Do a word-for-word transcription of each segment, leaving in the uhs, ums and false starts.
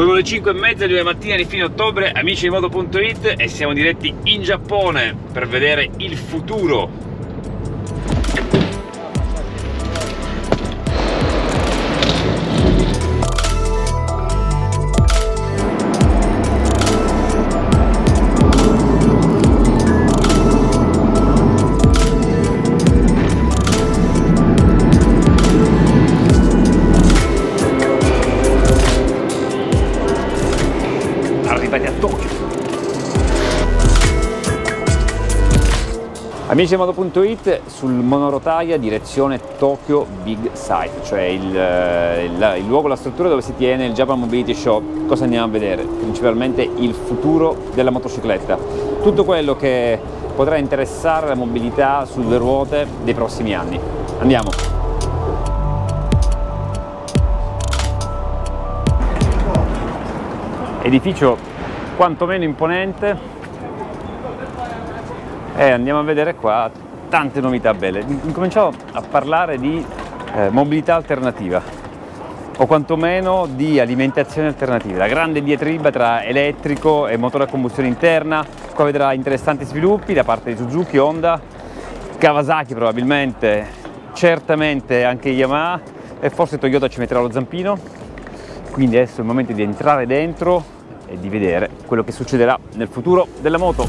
Sono le cinque e mezza di una mattina di fine ottobre, amici di moto punto it, e siamo diretti in Giappone per vedere il futuro. Arrivati a Tokyo. Amici di moto punto it, sul monorotaia direzione Tokyo Big Sight, cioè il, il, il luogo, la struttura dove si tiene il Japan Mobility Show. Cosa andiamo a vedere? Principalmente il futuro della motocicletta, tutto quello che potrà interessare la mobilità su due ruote dei prossimi anni. Andiamo! Edificio quantomeno imponente, e andiamo a vedere qua tante novità belle. Incominciamo a parlare di eh, mobilità alternativa, o quantomeno di alimentazione alternativa, la grande diatriba tra elettrico e motore a combustione interna. Qua vedrà interessanti sviluppi da parte di Suzuki, Honda, Kawasaki probabilmente, certamente anche Yamaha, e forse Toyota ci metterà lo zampino. Quindi adesso è il momento di entrare dentro e di vedere quello che succederà nel futuro della moto.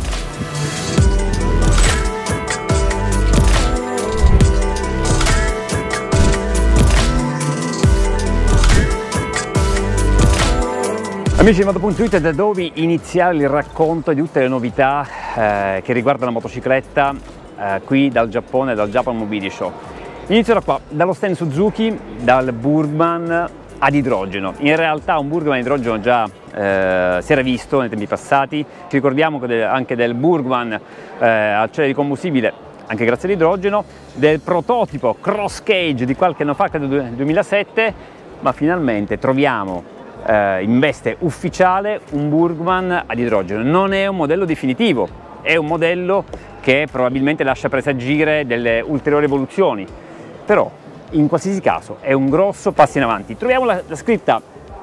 Amici di moto punto it, da dove iniziare il racconto di tutte le novità eh, che riguardano la motocicletta eh, qui dal Giappone, dal Japan Mobility Show. Inizio da qua, dallo stand Suzuki, dal Burgman ad idrogeno. In realtà un Burgman ad idrogeno già eh, si era visto nei tempi passati. Ci ricordiamo che anche del Burgman eh, a celle di combustibile, anche grazie all'idrogeno, del prototipo cross cage di qualche anno fa, credo duemilasette, ma finalmente troviamo eh, in veste ufficiale un Burgman ad idrogeno. Non è un modello definitivo, è un modello che probabilmente lascia presagire delle ulteriori evoluzioni, però in qualsiasi caso è un grosso passo in avanti. Troviamo la, la scritta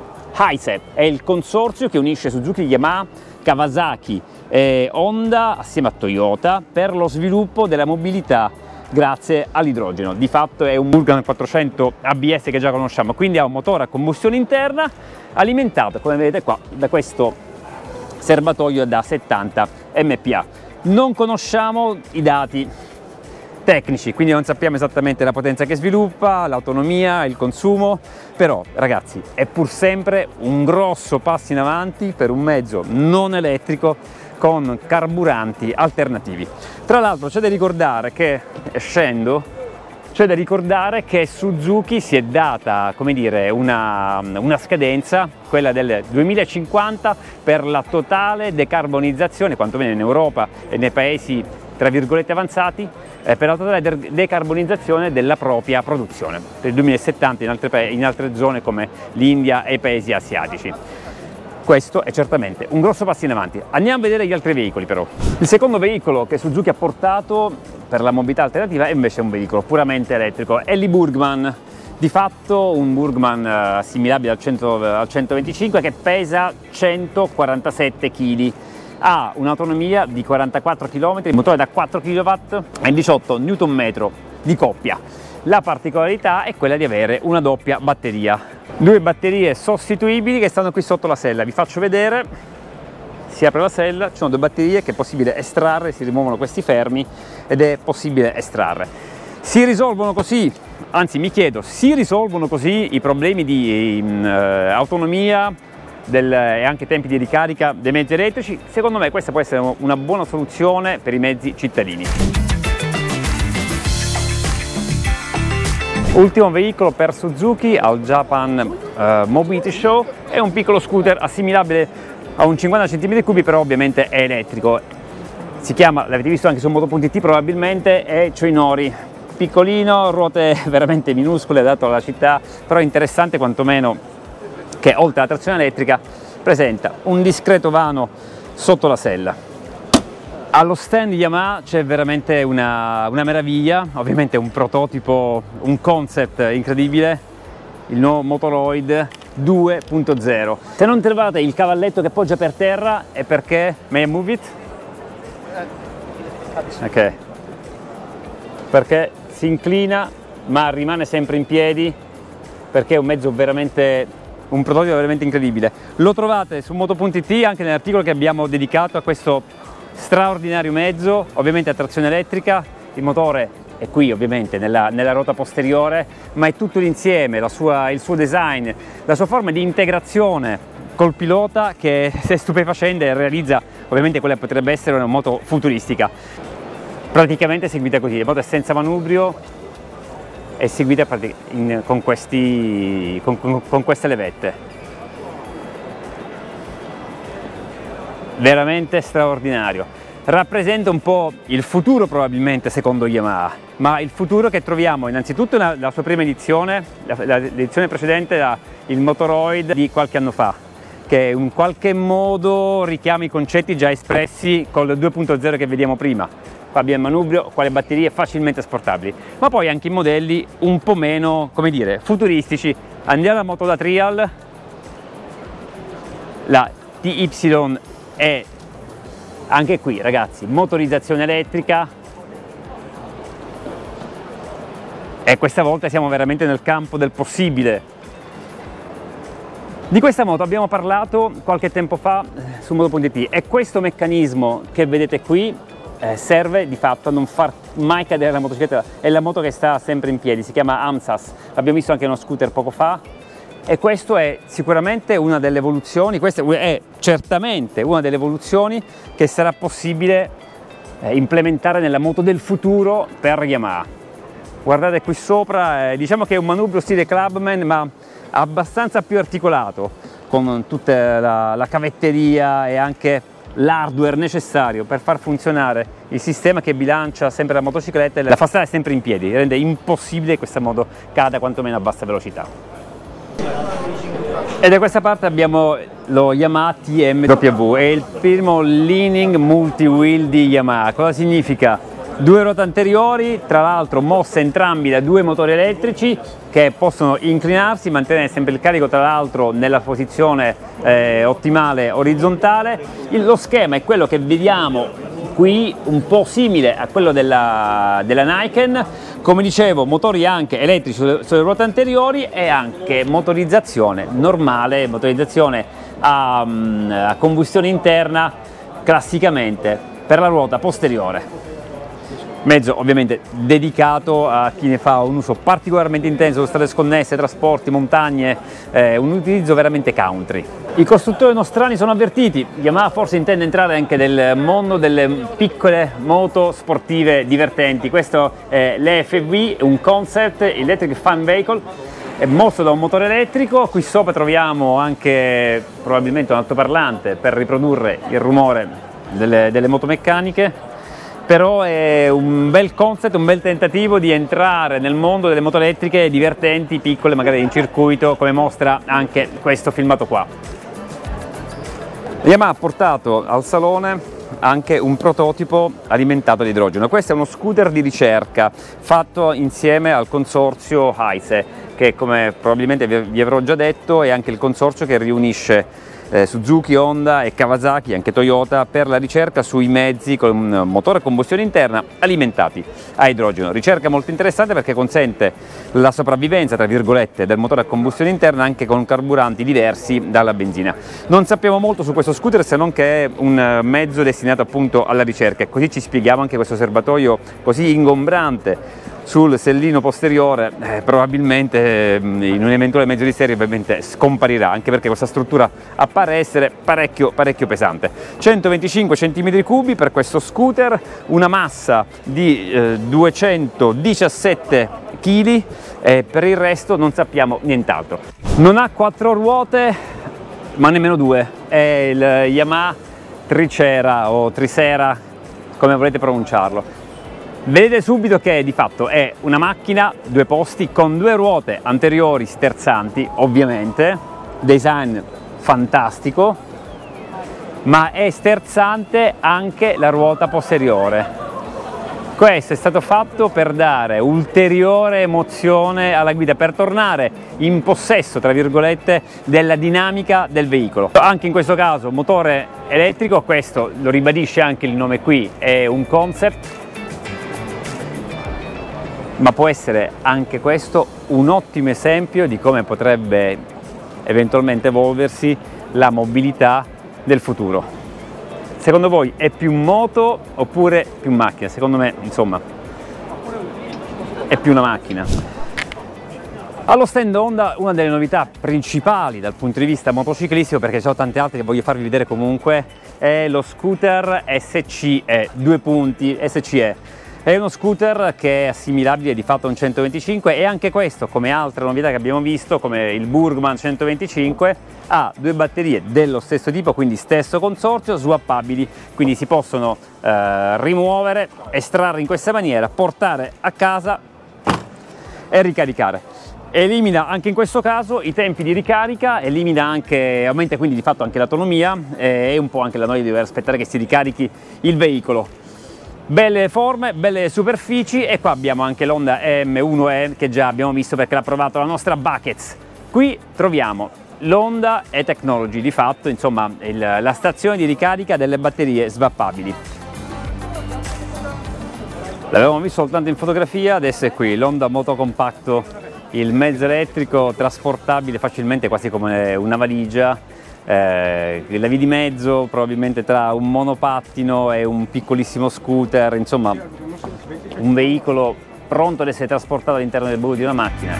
HiSET, è il consorzio che unisce Suzuki, Yamaha, Kawasaki e Honda assieme a Toyota per lo sviluppo della mobilità grazie all'idrogeno. Di fatto è un Burgman quattrocento A B S che già conosciamo, quindi ha un motore a combustione interna alimentato, come vedete qua, da questo serbatoio da settanta M P A. Non conosciamo i dati tecnici, quindi non sappiamo esattamente la potenza che sviluppa, l'autonomia, il consumo, però ragazzi è pur sempre un grosso passo in avanti per un mezzo non elettrico con carburanti alternativi. Tra l'altro c'è da ricordare che, scendo, c'è da ricordare che Suzuki si è data, come dire, una, una scadenza, quella del duemilacinquanta, per la totale decarbonizzazione, quantomeno in Europa e nei paesi tra virgolette avanzati, eh, per la totale de decarbonizzazione della propria produzione, per il duemilasettanta in altre, in altre zone come l'India e i paesi asiatici. Questo è certamente un grosso passo in avanti. Andiamo a vedere gli altri veicoli però. Il secondo veicolo che Suzuki ha portato per la mobilità alternativa è invece un veicolo puramente elettrico, è il Burgman. Di fatto un Burgman assimilabile al, cento, al centoventicinque, che pesa centoquarantasette chili. Ha un'autonomia di quarantaquattro chilometri, il motore da quattro chilowatt e diciotto newton metro di coppia. La particolarità è quella di avere una doppia batteria, due batterie sostituibili che stanno qui sotto la sella. Vi faccio vedere, si apre la sella, ci sono due batterie che è possibile estrarre, si rimuovono questi fermi ed è possibile estrarre. Si risolvono così, anzi mi chiedo, si risolvono così i problemi di eh, autonomia Del, e anche tempi di ricarica dei mezzi elettrici? Secondo me questa può essere una buona soluzione per i mezzi cittadini. Ultimo veicolo per Suzuki al Japan uh, Mobility Show, è un piccolo scooter assimilabile a un cinquanta centimetri cubi, però ovviamente è elettrico. Si chiama, l'avete visto anche su moto punto it probabilmente, è Choinori. Piccolino, ruote veramente minuscole adatto alla città, però interessante quantomeno che oltre alla trazione elettrica presenta un discreto vano sotto la sella. Allo stand Yamaha c'è veramente una, una meraviglia, ovviamente un prototipo, un concept incredibile, il nuovo Motoroid due punto zero. Se non trovate il cavalletto che poggia per terra è perché... May I move it? Ok. Perché si inclina ma rimane sempre in piedi, perché è un mezzo veramente, un prototipo veramente incredibile. Lo trovate su Moto.it anche nell'articolo che abbiamo dedicato a questo straordinario mezzo, ovviamente a trazione elettrica. Il motore è qui ovviamente nella, nella ruota posteriore, ma è tutto l'insieme, la sua, il suo design, la sua forma di integrazione col pilota che è stupefacente e realizza ovviamente quella che potrebbe essere una moto futuristica. Praticamente è seguita così, la moto è senza manubrio, è seguita in, con, questi, con, con, con queste levette. Veramente straordinario. Rappresenta un po' il futuro probabilmente secondo Yamaha, ma il futuro che troviamo innanzitutto nella la sua prima edizione, l'edizione precedente era il Motoroid di qualche anno fa, che in qualche modo richiama i concetti già espressi col due punto zero che vediamo prima. Qua abbiamo il manubrio, qua le batterie facilmente asportabili, ma poi anche i modelli un po' meno, come dire, futuristici. Andiamo alla moto da trial, la T Y è anche qui ragazzi, motorizzazione elettrica, e questa volta siamo veramente nel campo del possibile. Di questa moto abbiamo parlato qualche tempo fa su Moto.it e questo meccanismo che vedete qui Eh, serve di fatto a non far mai cadere la motocicletta. È la moto che sta sempre in piedi, si chiama AMSAS, l'abbiamo visto anche in uno scooter poco fa, e questo è sicuramente una delle evoluzioni, questa è certamente una delle evoluzioni che sarà possibile eh, implementare nella moto del futuro per Yamaha. Guardate qui sopra, eh, diciamo che è un manubrio stile Clubman ma abbastanza più articolato, con tutta la, la cavetteria e anche l'hardware necessario per far funzionare il sistema che bilancia sempre la motocicletta e la fa stare sempre in piedi, rende impossibile che questa moto cada quantomeno a bassa velocità. E da questa parte abbiamo lo Yamaha T M W, è il primo leaning multi-wheel di Yamaha. Cosa significa? Due ruote anteriori, tra l'altro mosse entrambi da due motori elettrici che possono inclinarsi, mantenere sempre il carico tra l'altro nella posizione eh, ottimale orizzontale. Il, lo schema è quello che vediamo qui, un po' simile a quello della, della Niken. Come dicevo, motori anche elettrici sulle, sulle ruote anteriori e anche motorizzazione normale, motorizzazione a, a combustione interna classicamente per la ruota posteriore. Mezzo ovviamente dedicato a chi ne fa un uso particolarmente intenso su strade sconnesse, trasporti, montagne, eh, un utilizzo veramente country. I costruttori nostrani sono avvertiti, Yamaha forse intende entrare anche nel mondo delle piccole moto sportive divertenti. Questo è l'E F V, un concept, Electric Fun Vehicle, è mosso da un motore elettrico. Qui sopra troviamo anche probabilmente un altoparlante per riprodurre il rumore delle, delle moto meccaniche. Però è un bel concept, un bel tentativo di entrare nel mondo delle moto elettriche divertenti, piccole, magari in circuito, come mostra anche questo filmato qua. Yamaha ha portato al salone anche un prototipo alimentato di idrogeno. Questo è uno scooter di ricerca fatto insieme al consorzio Heise, che come probabilmente vi avrò già detto è anche il consorzio che riunisce Eh, Suzuki, Honda e Kawasaki, anche Toyota, per la ricerca sui mezzi con un motore a combustione interna alimentati a idrogeno. Ricerca molto interessante perché consente la sopravvivenza, tra virgolette, del motore a combustione interna anche con carburanti diversi dalla benzina. Non sappiamo molto su questo scooter se non che è un mezzo destinato appunto alla ricerca, e così ci spieghiamo anche questo serbatoio così ingombrante sul sellino posteriore. Eh, probabilmente eh, in un eventuale mezzo di serie ovviamente scomparirà, anche perché questa struttura appare essere parecchio, parecchio pesante. centoventicinque centimetri cubi per questo scooter, una massa di eh, duecentodiciassette chili, e per il resto non sappiamo nient'altro. Non ha quattro ruote ma nemmeno due, è il Yamaha Tricera o Tricera, come volete pronunciarlo. Vedete subito che di fatto è una macchina due posti con due ruote anteriori sterzanti, ovviamente, design fantastico, ma è sterzante anche la ruota posteriore. Questo è stato fatto per dare ulteriore emozione alla guida, per tornare in possesso, tra virgolette, della dinamica del veicolo. Anche in questo caso motore elettrico, questo lo ribadisce anche il nome qui, è un concept, ma può essere anche questo un ottimo esempio di come potrebbe eventualmente evolversi la mobilità del futuro. Secondo voi è più moto oppure più macchina? Secondo me, insomma, è più una macchina. Allo stand Honda una delle novità principali dal punto di vista motociclistico, perché ci sono tante altre che voglio farvi vedere comunque, è lo scooter S C E, due punti S C E. È uno scooter che è assimilabile di fatto a un centoventicinque e anche questo, come altre novità che abbiamo visto, come il Burgman centoventicinque, ha due batterie dello stesso tipo, quindi stesso consorzio, swappabili, quindi si possono eh, rimuovere, estrarre in questa maniera, portare a casa e ricaricare. Elimina anche in questo caso i tempi di ricarica, elimina anche, aumenta quindi di fatto anche l'autonomia e un po' anche la noia di dover aspettare che si ricarichi il veicolo. Belle forme, belle superfici, e qua abbiamo anche l'Honda E M uno E che già abbiamo visto perché l'ha provato la nostra Buckets. Qui troviamo l'Honda E-Technology, di fatto, insomma, il, la stazione di ricarica delle batterie swappabili. L'avevamo visto soltanto in fotografia, adesso è qui, l'Honda Moto Compacto, il mezzo elettrico trasportabile facilmente, quasi come una valigia. Eh, la via di mezzo probabilmente tra un monopattino e un piccolissimo scooter, insomma un veicolo pronto ad essere trasportato all'interno del baule di una macchina.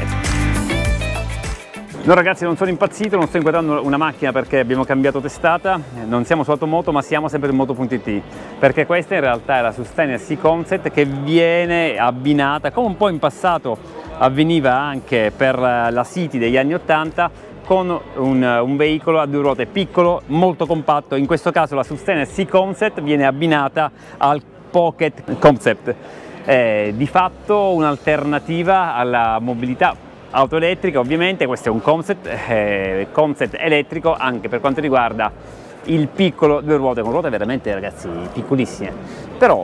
No ragazzi, non sono impazzito, non sto inquadrando una macchina perché abbiamo cambiato testata, non siamo su Automoto ma siamo sempre in Moto.it, perché questa in realtà è la Sustainer C Concept che viene abbinata, come un po' in passato avveniva anche per la City degli anni ottanta, con un, un veicolo a due ruote piccolo, molto compatto. In questo caso la Sustainer C Concept viene abbinata al Pocket Concept, eh, di fatto un'alternativa alla mobilità auto elettrica. Ovviamente questo è un concept, eh, concept elettrico anche per quanto riguarda il piccolo due ruote, con ruote veramente, ragazzi, piccolissime, però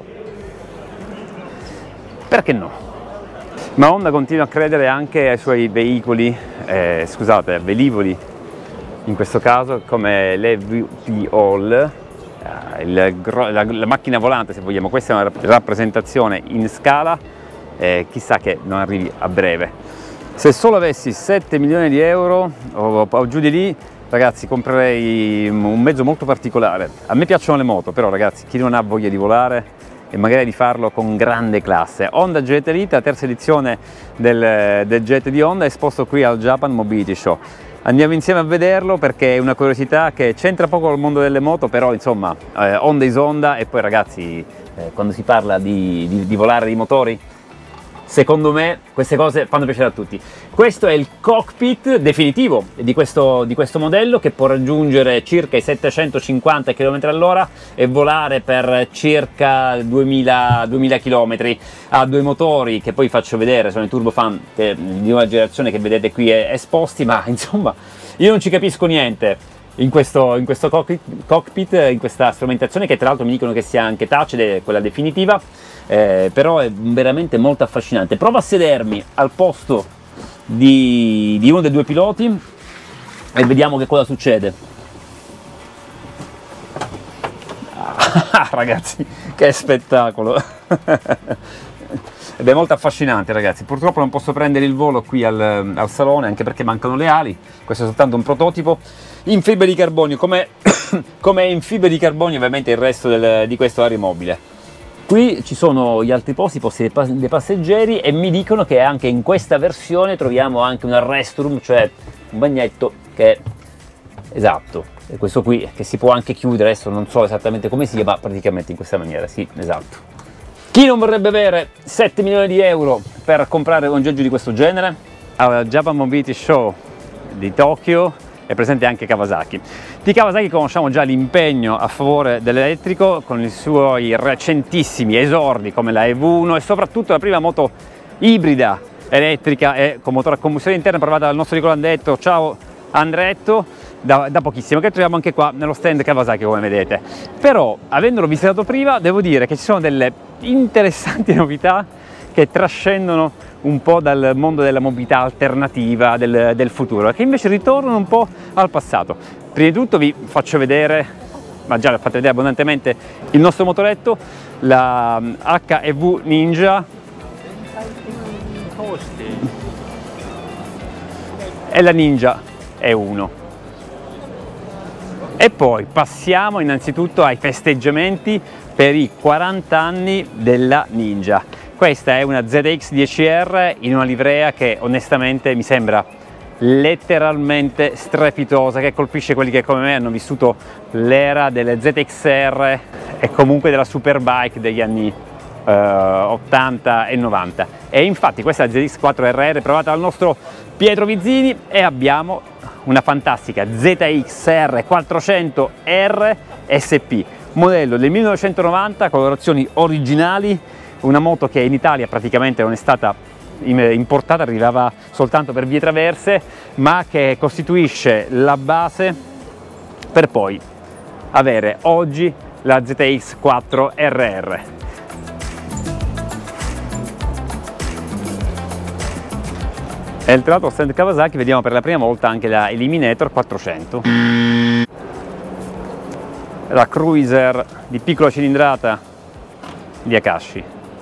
perché no? Ma Honda continua a credere anche ai suoi veicoli, eh, scusate, velivoli, in questo caso come l'E V P All, eh, il, la, la macchina volante se vogliamo. Questa è una rappresentazione in scala, eh, chissà che non arrivi a breve. Se solo avessi sette milioni di euro o, o giù di lì, ragazzi, comprerei un mezzo molto particolare. A me piacciono le moto, però ragazzi, chi non ha voglia di volare e magari di farlo con grande classe. Honda Jet Elite, la terza edizione del, del Jet di Honda, esposto qui al Japan Mobility Show. Andiamo insieme a vederlo perché è una curiosità che c'entra poco col mondo delle moto, però insomma, eh, Honda is Honda. E poi ragazzi, eh, quando si parla di, di, di volare di motori, secondo me queste cose fanno piacere a tutti. Questo è il cockpit definitivo di questo, di questo modello, che può raggiungere circa i settecentocinquanta chilometri all'ora e volare per circa duemila chilometri. Ha due motori che poi faccio vedere, sono i turbofan che, di nuova generazione, che vedete qui esposti, ma insomma io non ci capisco niente in questo, in questo cockpit, in questa strumentazione, che tra l'altro mi dicono che sia anche touch, ed è quella definitiva. Eh, però è veramente molto affascinante. Provo a sedermi al posto di, di uno dei due piloti e vediamo che cosa succede. Ah, ragazzi, che spettacolo! Ed è molto affascinante, ragazzi. Purtroppo non posso prendere il volo qui al, al salone, anche perché mancano le ali. Questo è soltanto un prototipo in fibra di carbonio, come, come è in fibra di carbonio ovviamente il resto del, di questo aeromobile. Qui ci sono gli altri posti, i posti dei passeggeri, e mi dicono che anche in questa versione troviamo anche un restroom, cioè un bagnetto che è esatto, è questo qui, che si può anche chiudere. Adesso non so esattamente come sia, ma praticamente in questa maniera, sì, esatto. Chi non vorrebbe avere sette milioni di euro per comprare un aggeggio di questo genere? Al Japan Mobility Show di Tokyo è presente anche Kawasaki. Di Kawasaki conosciamo già l'impegno a favore dell'elettrico con i suoi recentissimi esordi come la E V uno e soprattutto la prima moto ibrida elettrica e con motore a combustione interna provata dal nostro Nicolandetto. Ciao Andretto! da, da pochissimo, che troviamo anche qua nello stand Kawasaki, come vedete. Però, avendolo visitato prima, devo dire che ci sono delle interessanti novità che trascendono un po' dal mondo della mobilità alternativa del, del futuro, che invece ritornano un po' al passato. Prima di tutto vi faccio vedere, ma già l'ho fatto vedere abbondantemente, il nostro motoretto, la H E V Ninja e la Ninja E uno. E poi passiamo innanzitutto ai festeggiamenti per i quaranta anni della Ninja. Questa è una Z X dieci R in una livrea che onestamente mi sembra letteralmente strepitosa, che colpisce quelli che come me hanno vissuto l'era delle Z X R e comunque della superbike degli anni eh, ottanta e novanta. E infatti questa è la Z X quattro R R provata dal nostro Pietro Vizzini, e abbiamo una fantastica Z X R quattrocento R S P, modello del millenovecentonovanta, colorazioni originali, una moto che in Italia praticamente non è stata importata, arrivava soltanto per vie traverse, ma che costituisce la base per poi avere oggi la Z X quattro R R. E tra l'altro stand Kawasaki vediamo per la prima volta anche la Eliminator quattrocento, la Cruiser di piccola cilindrata di Akashi,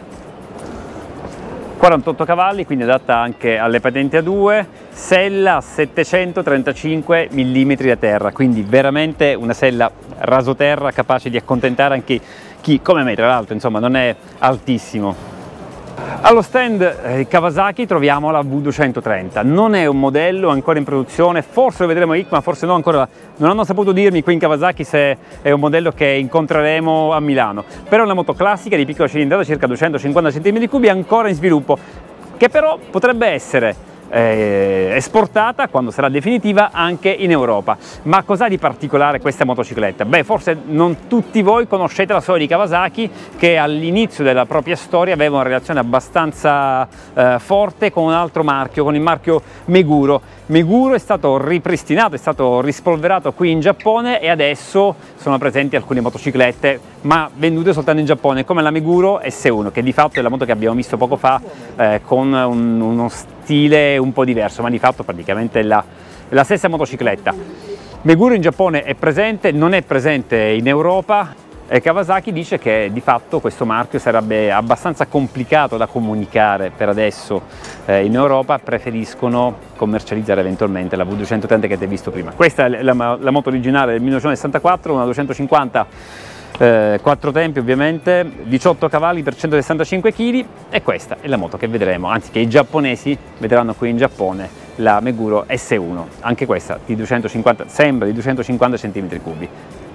quarantotto cavalli, quindi adatta anche alle patenti A due, sella a settecentotrentacinque millimetri da terra, quindi veramente una sella rasoterra capace di accontentare anche chi come me, tra l'altro, insomma, non è altissimo. Allo stand eh, Kawasaki troviamo la V duecentotrenta, non è un modello ancora in produzione, forse lo vedremo a I C M A, forse no, ancora non hanno saputo dirmi qui in Kawasaki se è un modello che incontreremo a Milano, però è una moto classica di piccola cilindrata, circa duecentocinquanta centimetri cubi, ancora in sviluppo, che però potrebbe essere eh, esportata quando sarà definitiva anche in Europa. Ma cos'ha di particolare questa motocicletta? Beh, forse non tutti voi conoscete la storia di Kawasaki, che all'inizio della propria storia aveva una relazione abbastanza eh, forte con un altro marchio, con il marchio Meguro. Meguro è stato ripristinato, è stato rispolverato qui in Giappone e adesso sono presenti alcune motociclette, ma vendute soltanto in Giappone, come la Meguro S uno, che di fatto è la moto che abbiamo visto poco fa, eh, con un, uno stile un po' diverso, ma di fatto praticamente è la, la stessa motocicletta. Meguro in Giappone è presente, non è presente in Europa, e Kawasaki dice che di fatto questo marchio sarebbe abbastanza complicato da comunicare per adesso eh, in Europa, preferiscono commercializzare eventualmente la V duecentotrenta che avete visto prima. Questa è la, la moto originale del millenovecentosessantaquattro, una duecentocinquanta eh, quattro tempi ovviamente, diciotto cavalli per centosessantacinque chili, e questa è la moto che vedremo, anzi che i giapponesi vedranno qui in Giappone, la Meguro S uno, anche questa di duecentocinquanta, sembra di duecentocinquanta centimetri cubi.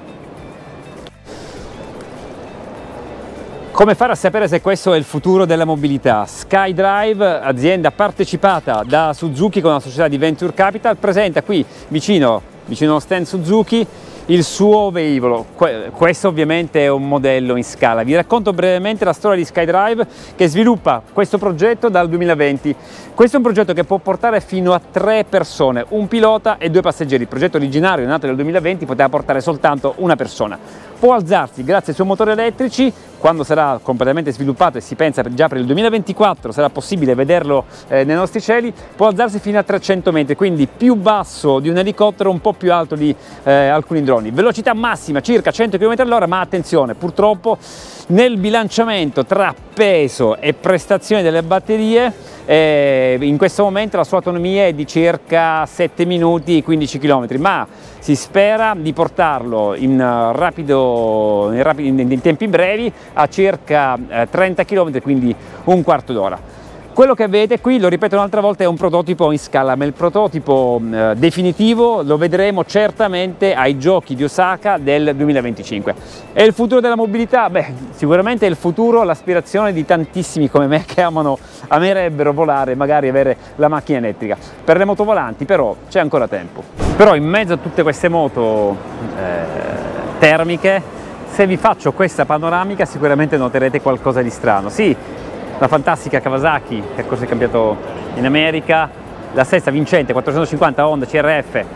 Come fare a sapere se questo è il futuro della mobilità? SkyDrive, azienda partecipata da Suzuki con la società di Venture Capital, presenta qui vicino, vicino allo stand Suzuki il suo velivolo. Questo ovviamente è un modello in scala. Vi racconto brevemente la storia di SkyDrive, che sviluppa questo progetto dal duemilaventi. Questo è un progetto che può portare fino a tre persone, un pilota e due passeggeri. Il progetto originario, nato nel duemilaventi, poteva portare soltanto una persona. Può alzarsi grazie ai suoi motori elettrici. Quando sarà completamente sviluppato, e si pensa già per il duemilaventiquattro sarà possibile vederlo eh, nei nostri cieli, può alzarsi fino a trecento metri, quindi più basso di un elicottero, un po' più alto di eh, alcuni droni. Velocità massima circa cento chilometri all'ora, ma attenzione, purtroppo nel bilanciamento tra peso e prestazione delle batterie eh, in questo momento la sua autonomia è di circa sette minuti, quindici chilometri, ma si spera di portarlo in, rapido, in, rapido, in tempi brevi a circa eh, trenta chilometri, quindi un quarto d'ora. Quello che vedete qui, lo ripeto un'altra volta, è un prototipo in scala, ma il prototipo eh, definitivo lo vedremo certamente ai Giochi di Osaka del duemilaventicinque. E il futuro della mobilità? Beh, sicuramente è il futuro, l'aspirazione di tantissimi come me che amano, amerebbero volare, magari avere la macchina elettrica. Per le motovolanti però c'è ancora tempo. Però in mezzo a tutte queste moto eh, termiche, se vi faccio questa panoramica sicuramente noterete qualcosa di strano. Sì, la fantastica Kawasaki, che cosa è cambiato in America, la stessa vincente quattrocentocinquanta Honda C R F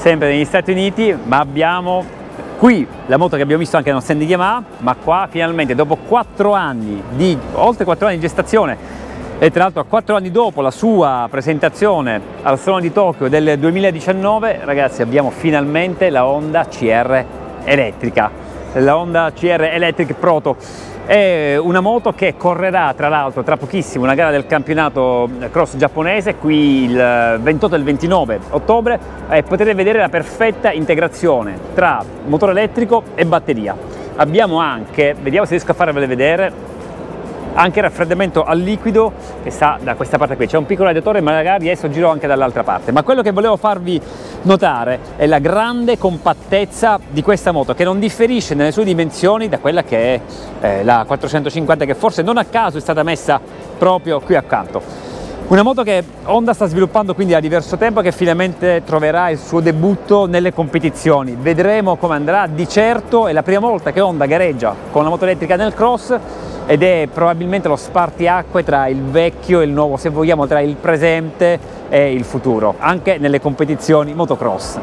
sempre negli Stati Uniti, ma abbiamo qui la moto che abbiamo visto anche nello stand di Yamaha, ma qua finalmente dopo quattro anni di, oltre quattro anni di gestazione, e tra l'altro quattro anni dopo la sua presentazione al Salone di Tokyo del duemiladiciannove, ragazzi, abbiamo finalmente la Honda C R elettrica, la Honda C R Electric Proto. È una moto che correrà tra l'altro tra pochissimo una gara del campionato cross giapponese qui il ventotto e il ventinove ottobre, e potrete vedere la perfetta integrazione tra motore elettrico e batteria. Abbiamo anche, vediamo se riesco a farvele vedere, anche raffreddamento a liquido che sta da questa parte qui, c'è un piccolo radiatore, magari adesso giro anche dall'altra parte. Ma quello che volevo farvi notare è la grande compattezza di questa moto, che non differisce nelle sue dimensioni da quella che è eh, la quattrocentocinquanta, che forse non a caso è stata messa proprio qui accanto. Una moto che Honda sta sviluppando quindi da diverso tempo, che finalmente troverà il suo debutto nelle competizioni. Vedremo come andrà. Di certo è la prima volta che Honda gareggia con la moto elettrica nel cross, ed è probabilmente lo spartiacque tra il vecchio e il nuovo, se vogliamo, tra il presente e il futuro, anche nelle competizioni motocross.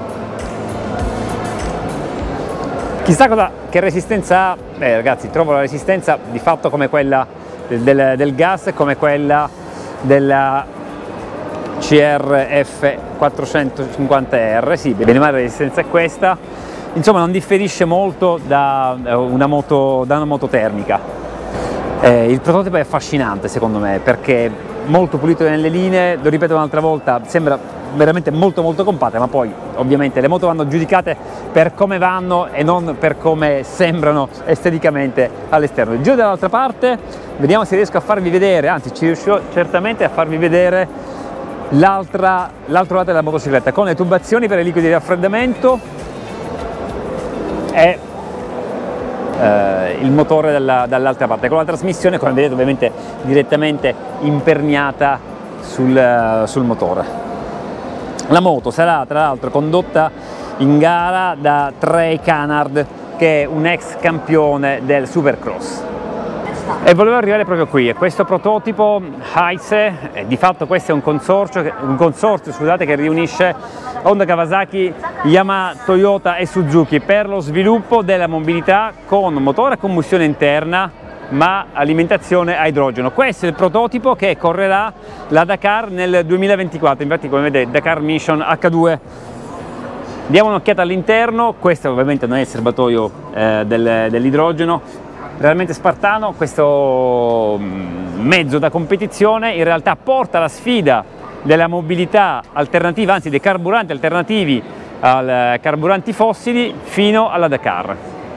Chissà cosa, che resistenza ha? Beh ragazzi, trovo la resistenza di fatto come quella del, del, del gas, come quella della C R F quattrocentocinquanta R, sì, bene o male la resistenza è questa, insomma non differisce molto da una moto, da una moto termica. Eh, il prototipo è affascinante secondo me, perché è molto pulito nelle linee, lo ripeto un'altra volta, sembra veramente molto molto compatta, ma poi ovviamente le moto vanno giudicate per come vanno e non per come sembrano esteticamente all'esterno. Giro dall'altra parte, vediamo se riesco a farvi vedere, anzi ci riuscirò certamente a farvi vedere l'altro lato della motocicletta, con le tubazioni per i liquidi di raffreddamento e eh, il motore dalla, dall'altra parte, con la trasmissione, come vedete, ovviamente direttamente imperniata sul, sul motore. La moto sarà tra l'altro condotta in gara da Trey Canard, che è un ex campione del Supercross. E volevo arrivare proprio qui, a questo prototipo Heisei, e di fatto questo è un consorzio, un consorzio scusate, che riunisce Honda, Kawasaki, Yamaha, Toyota e Suzuki per lo sviluppo della mobilità con motore a combustione interna ma alimentazione a idrogeno. Questo è il prototipo che correrà la Dakar nel duemilaventiquattro, infatti come vedete Dakar Mission H due. Diamo un'occhiata all'interno, questo ovviamente non è il serbatoio eh, del, dell'idrogeno, realmente spartano. Questo mezzo da competizione in realtà porta la sfida della mobilità alternativa, anzi dei carburanti alternativi ai carburanti fossili, fino alla Dakar.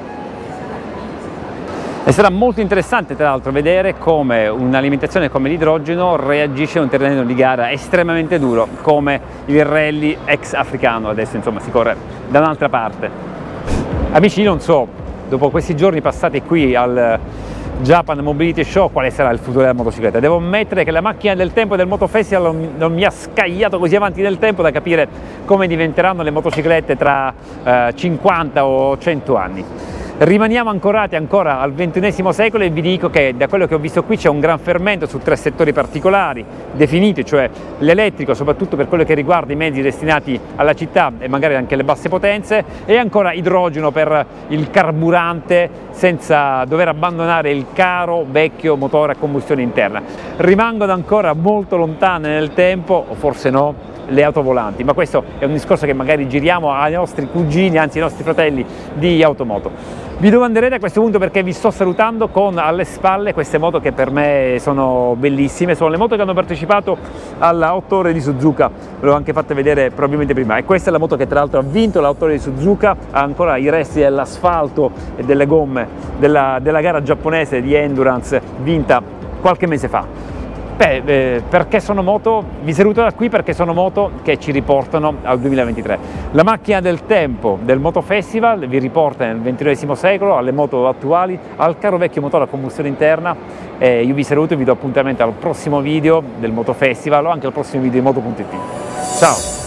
E sarà molto interessante tra l'altro vedere come un'alimentazione come l'idrogeno reagisce a un terreno di gara estremamente duro come il rally ex africano. Adesso insomma si corre da un'altra parte. Amici, non so, dopo questi giorni passati qui al Japan Mobility Show, quale sarà il futuro della motocicletta. Devo ammettere che la macchina del tempo del Moto Festival non, non mi ha scagliato così avanti nel tempo da capire come diventeranno le motociclette tra eh, cinquanta o cento anni. Rimaniamo ancorati ancora al ventunesimo secolo e vi dico che da quello che ho visto qui c'è un gran fermento su tre settori particolari definiti, cioè l'elettrico, soprattutto per quello che riguarda i mezzi destinati alla città e magari anche alle basse potenze, e ancora idrogeno per il carburante senza dover abbandonare il caro vecchio motore a combustione interna. Rimangono ancora molto lontane nel tempo, o forse no, le autovolanti, ma questo è un discorso che magari giriamo ai nostri cugini, anzi ai nostri fratelli di automoto. Vi domanderete a questo punto perché vi sto salutando con alle spalle queste moto che per me sono bellissime, sono le moto che hanno partecipato alla otto ore di Suzuka, ve l'ho anche fatta vedere probabilmente prima, e questa è la moto che tra l'altro ha vinto la otto ore di Suzuka, ha ancora i resti dell'asfalto e delle gomme della, della gara giapponese di endurance vinta qualche mese fa. Beh, eh, perché sono moto, vi saluto da qui perché sono moto che ci riportano al duemilaventitré. La macchina del tempo del Moto Festival vi riporta nel ventunesimo secolo, alle moto attuali, al caro vecchio motore a combustione interna. Eh, io vi saluto e vi do appuntamento al prossimo video del Moto Festival o anche al prossimo video di moto punto it. Ciao!